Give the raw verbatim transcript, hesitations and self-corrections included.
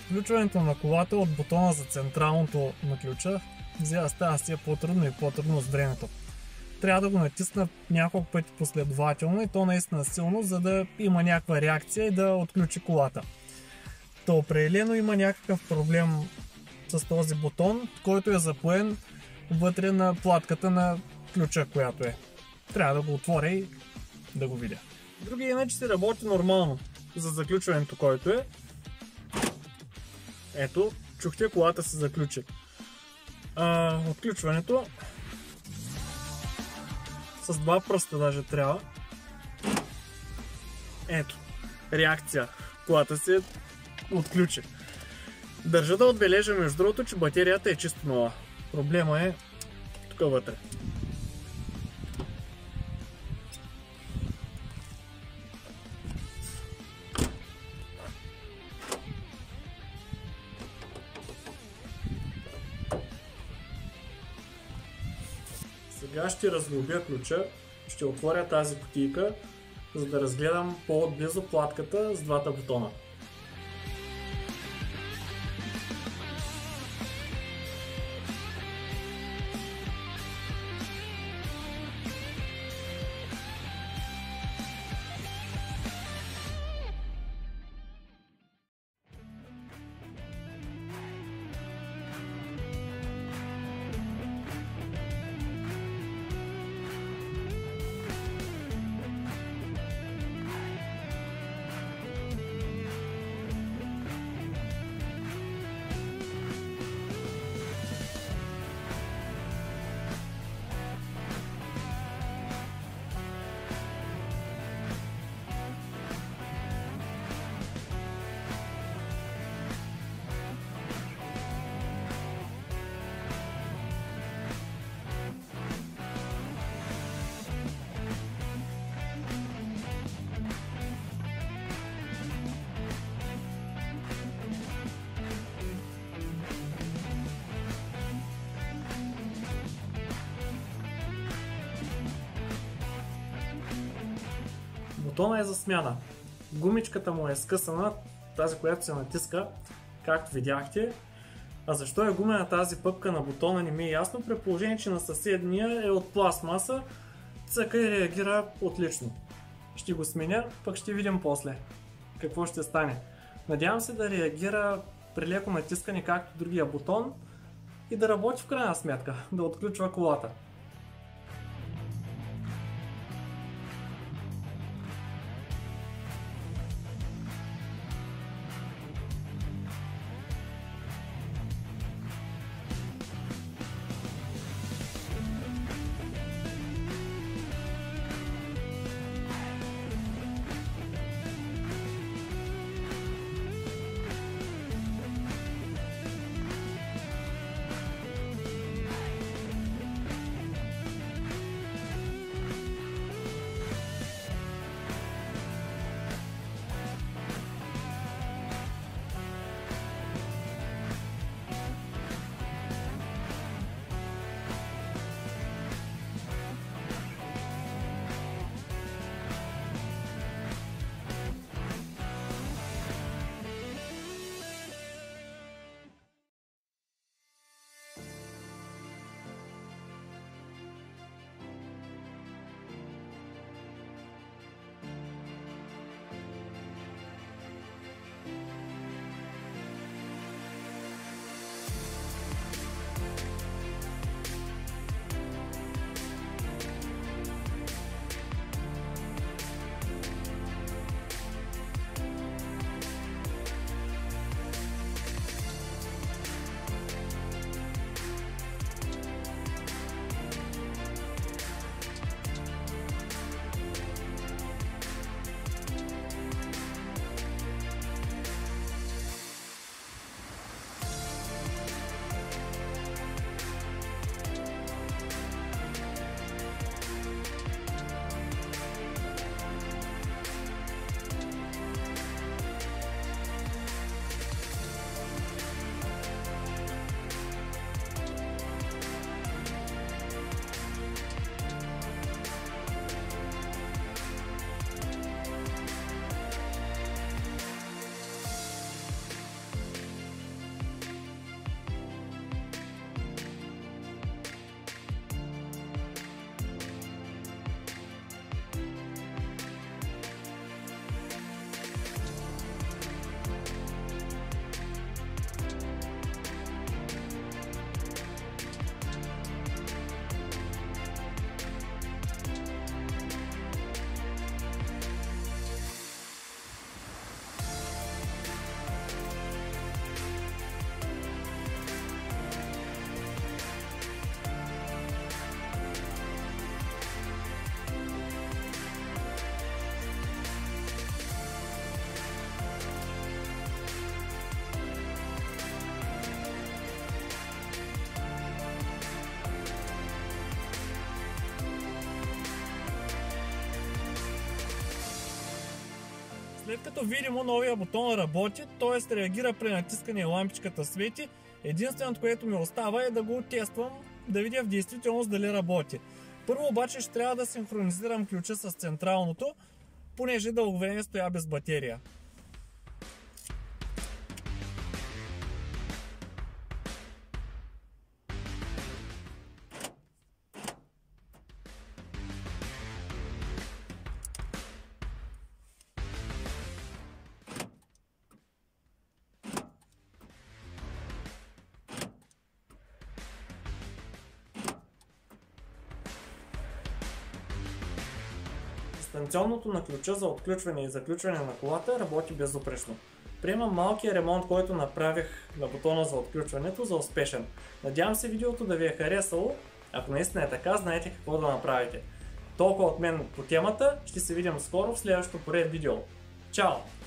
Отключването на колата от бутона за централното на ключа взема става си по-трудно и по-трудно с времето. Трябва да го натисна няколко пъти последователно и то наистина силно, за да има някаква реакция и да отключи колата. То определено има някакъв проблем с този бутон, който е запоен вътре на платката на ключа, която е. Трябва да го отворя и да го видя. Другия иначе си работи нормално за заключването, който е. Ето, чухте, колата се заключи. А, отключването с два пръста даже трябва. Ето, реакция. Колата се отключи. Държа да отбележа между другото, че батерията е чисто нова. Проблема е тук вътре. Сега ще разглобя ключа, ще отворя тази кутийка, за да разгледам по-отблизо платката с двата бутона. Бутона е за смяна. Гумичката му е скъсана, тази, която се натиска, както видяхте. А защо е гумена тази пъпка на бутона, не ми е ясно, при положение, че на съседния е от пластмаса, цъка и реагира отлично. Ще го сменя, пък ще видим после какво ще стане. Надявам се да реагира при леко натискане, както другия бутон, и да работи в крайна сметка, да отключва колата. След като видимо новия бутон работи, т.е. реагира при натискане и лампичката свети, единственото, което ми остава е да го тествам, да видя в действителност дали работи. Първо обаче ще трябва да синхронизирам ключа с централното, понеже дълго време стоя без батерия. Дистанционното на ключа за отключване и заключване на колата работи безупречно. Приемам малкия ремонт, който направих на бутона за отключването, за успешен. Надявам се видеото да ви е харесало. Ако наистина е така, знаете какво да направите. Толкова от мен по темата, ще се видим скоро в следващото поред видео. Чао!